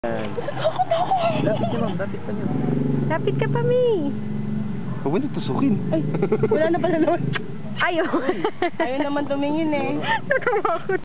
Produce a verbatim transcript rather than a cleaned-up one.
Lapit ka ma'am, lapit ka niyo. Lapit ka pa, May. Huwag mo na tusukin. Ay, wala na pala naman. Ayaw. Ayaw naman tumingin eh. Natawa ko.